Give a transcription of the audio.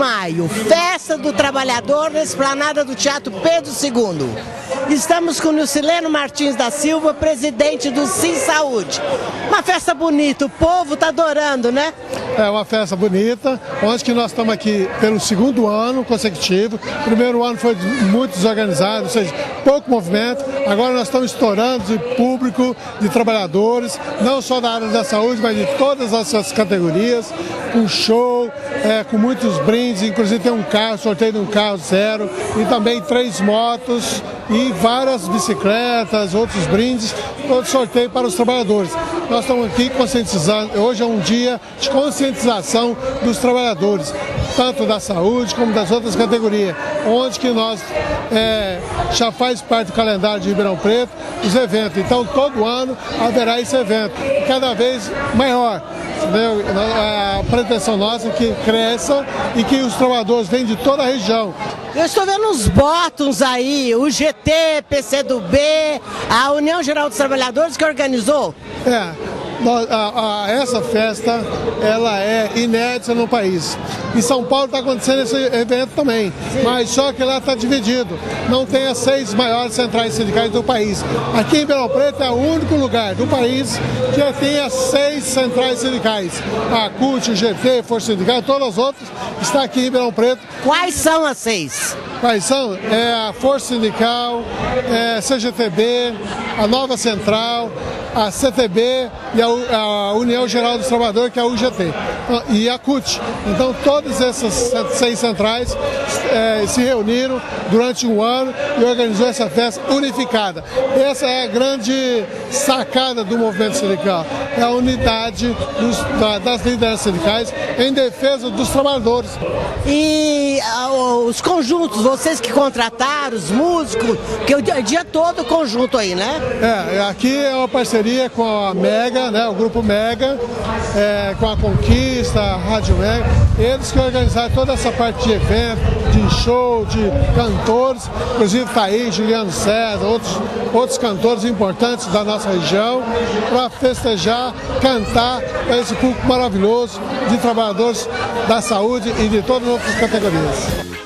maio, Festa do Trabalhador na Esplanada do Teatro Pedro II. Estamos com o Nilcileno Martins da Silva, presidente do Sim Saúde. Uma festa bonita, o povo está adorando, né? É uma festa bonita, onde que nós estamos aqui pelo segundo ano consecutivo. O primeiro ano foi muito desorganizado, ou seja, pouco movimento. Agora nós estamos estourando de público, de trabalhadores, não só da área da saúde, mas de todas as suas categorias, com show, com muitos brindes, inclusive tem um carro, sorteio de um carro zero, e também 3 motos e várias bicicletas, outros brindes, todo sorteio para os trabalhadores. Nós estamos aqui conscientizando, hoje é um dia de conscientização dos trabalhadores, tanto da saúde como das outras categorias, onde que nós já faz parte do calendário de Ribeirão Preto os eventos. Então todo ano haverá esse evento, cada vez maior. Entendeu? A pretensão nossa é que cresça e que os trabalhadores venham de toda a região. Eu estou vendo uns bótons aí, o GT, PCdoB, a União Geral dos Trabalhadores que organizou. Essa festa ela é inédita no país. Em São Paulo está acontecendo esse evento também, mas só que lá está dividido. Não tem as 6 maiores centrais sindicais do país. Aqui em Ribeirão Preto é o único lugar do país que tem as 6 centrais sindicais. A CUT, o GT, Força Sindical, todas as outras estão aqui em Ribeirão Preto. Quais são as 6? Quais são? A Força Sindical, CGTB, a Nova Central, a CTB e a União Geral dos Trabalhadores, que é a UGT, e a CUT. Então todas essas 6 centrais se reuniram durante um ano e organizou essa festa unificada. Essa é a grande sacada do movimento sindical, é a unidade das lideranças sindicais em defesa dos trabalhadores. E os conjuntos, vocês que contrataram, os músicos, que o dia todo conjunto aí, né? Aqui é uma parceria com a Mega, né, o Grupo Mega, com a Conquista, a Rádio Mega, eles que organizaram toda essa parte de evento, de show, de cantores, inclusive está aí Juliano César, outros cantores importantes da nossa região, para festejar, cantar esse público maravilhoso de trabalhadores da saúde e de todas as outras categorias.